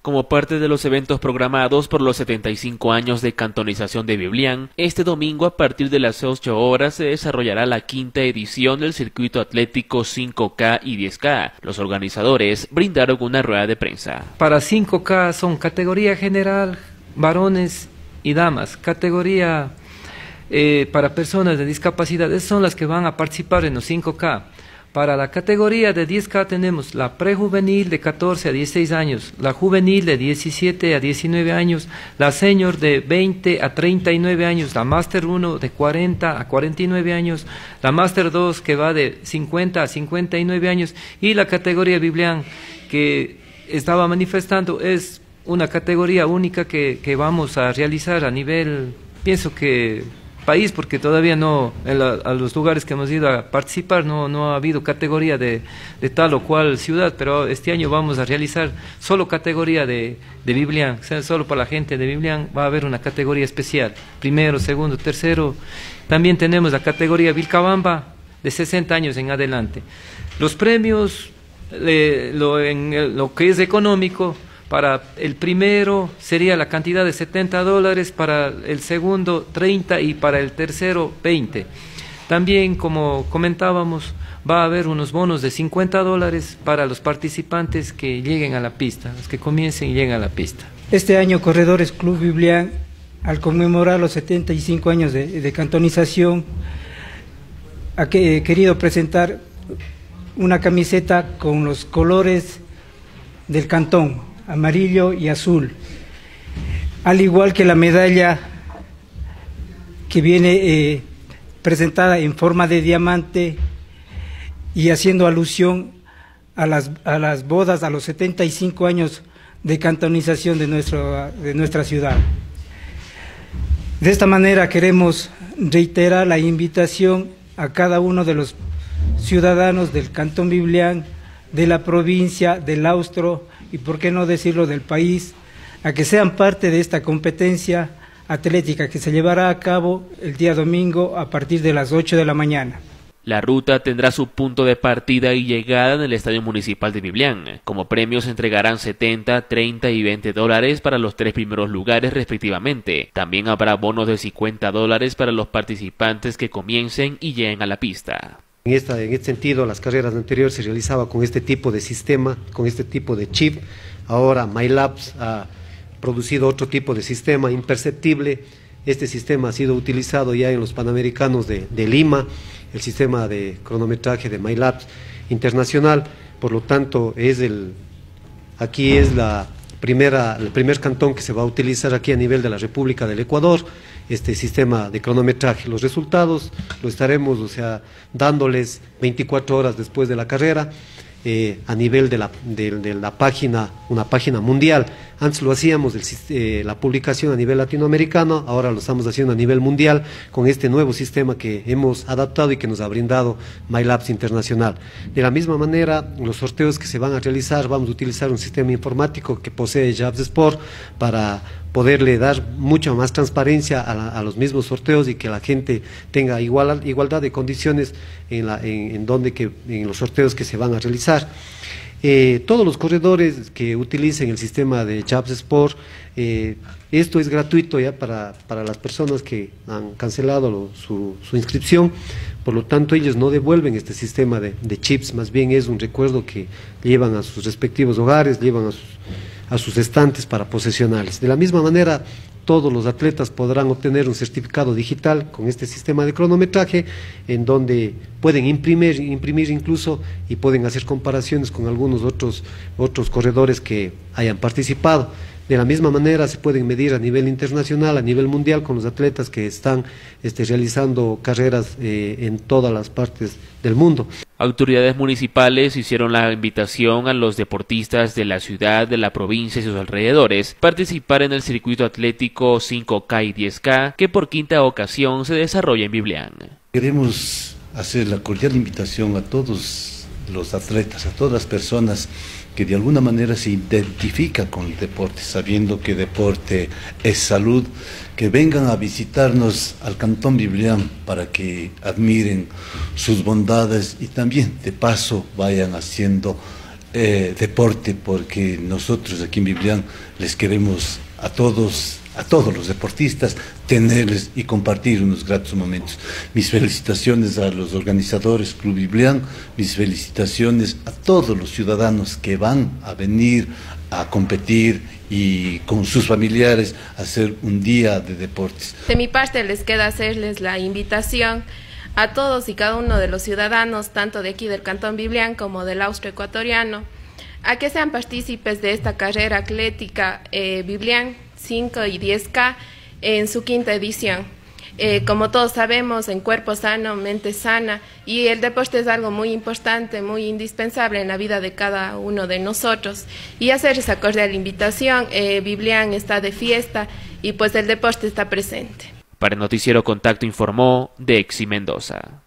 Como parte de los eventos programados por los 75 años de cantonización de Biblián, este domingo a partir de las 8 horas se desarrollará la quinta edición del circuito atlético 5K y 10K. Los organizadores brindaron una rueda de prensa. Para 5K son categoría general, varones y damas. Categoría para personas de discapacidad, esas son las que van a participar en los 5K. Para la categoría de 10K tenemos la prejuvenil de 14 a 16 años, la juvenil de 17 a 19 años, la senior de 20 a 39 años, la Master 1 de 40 a 49 años, la Master 2 que va de 50 a 59 años y la categoría Biblián que estaba manifestando es una categoría única que vamos a realizar a nivel, pienso que país, porque todavía no, a los lugares que hemos ido a participar no ha habido categoría de tal o cual ciudad, pero este año vamos a realizar solo categoría de Biblián, o sea, solo para la gente de Biblián va a haber una categoría especial, primero, segundo, tercero. También tenemos la categoría Vilcabamba de 60 años en adelante. Los premios, lo que es económico, para el primero sería la cantidad de $70, para el segundo 30 y para el tercero 20. También, como comentábamos, va a haber unos bonos de $50 para los participantes que lleguen a la pista, los que comiencen y lleguen a la pista. Este año Corredores Club Biblián, al conmemorar los 75 años de cantonización, ha querido presentar una camiseta con los colores del cantón, amarillo y azul, al igual que la medalla que viene presentada en forma de diamante y haciendo alusión a las bodas, a los 75 años de cantonización de nuestra ciudad. De esta manera queremos reiterar la invitación a cada uno de los ciudadanos del Cantón Biblián, de la provincia, del Austro y por qué no decirlo del país, a que sean parte de esta competencia atlética que se llevará a cabo el día domingo a partir de las 8 de la mañana. La ruta tendrá su punto de partida y llegada en el Estadio Municipal de Biblián. Como premios se entregarán 70, 30 y $20 para los 3 primeros lugares respectivamente. También habrá bonos de $50 para los participantes que comiencen y lleguen a la pista. En este sentido, las carreras anteriores se realizaba con este tipo de sistema, con este tipo de chip. Ahora MyLabs ha producido otro tipo de sistema imperceptible. Este sistema ha sido utilizado ya en los Panamericanos de Lima, el sistema de cronometraje de MyLabs internacional. Por lo tanto, aquí es el primer cantón que se va a utilizar aquí a nivel de la República del Ecuador, este sistema de cronometraje. Los resultados lo estaremos, dándoles 24 horas después de la carrera, a nivel de la página, una página mundial. Antes lo hacíamos la publicación a nivel latinoamericano, ahora lo estamos haciendo a nivel mundial con este nuevo sistema que hemos adaptado y que nos ha brindado MyLabs Internacional. De la misma manera, los sorteos que se van a realizar, vamos a utilizar un sistema informático que posee Jabs Sport para poderle dar mucha más transparencia a los mismos sorteos y que la gente tenga igualdad de condiciones en los sorteos que se van a realizar. Todos los corredores que utilicen el sistema de Jabs Sport, esto es gratuito ya para las personas que han cancelado su inscripción. Por lo tanto, ellos no devuelven este sistema de chips, más bien es un recuerdo que llevan a sus respectivos hogares, llevan a sus estantes para posesionarles. De la misma manera, todos los atletas podrán obtener un certificado digital con este sistema de cronometraje, en donde pueden imprimir incluso y pueden hacer comparaciones con algunos otros corredores que hayan participado. De la misma manera se pueden medir a nivel internacional, a nivel mundial, con los atletas que están realizando carreras en todas las partes del mundo. Autoridades municipales hicieron la invitación a los deportistas de la ciudad, de la provincia y sus alrededores participar en el circuito atlético 5K y 10K que por quinta ocasión se desarrolla en Biblián. Queremos hacer la cordial invitación a todos los atletas, a todas las personas que de alguna manera se identifican con el deporte, sabiendo que deporte es salud, que vengan a visitarnos al Cantón Biblián para que admiren sus bondades y también de paso vayan haciendo deporte, porque nosotros aquí en Biblián les queremos a todos los deportistas, tenerles y compartir unos gratos momentos. Mis felicitaciones a los organizadores Club Biblián, mis felicitaciones a todos los ciudadanos que van a venir a competir y con sus familiares a hacer un día de deportes. De mi parte les queda hacerles la invitación a todos y cada uno de los ciudadanos, tanto de aquí del Cantón Biblián como del austroecuatoriano, a que sean partícipes de esta carrera atlética Biblián 5 y 10K en su 5ª edición. Como todos sabemos, en cuerpo sano, mente sana, y el deporte es algo muy importante, muy indispensable en la vida de cada uno de nosotros. Y hacer esa cordial invitación, Biblián está de fiesta y pues el deporte está presente. Para el Noticiero Contacto informó Dexy Mendoza.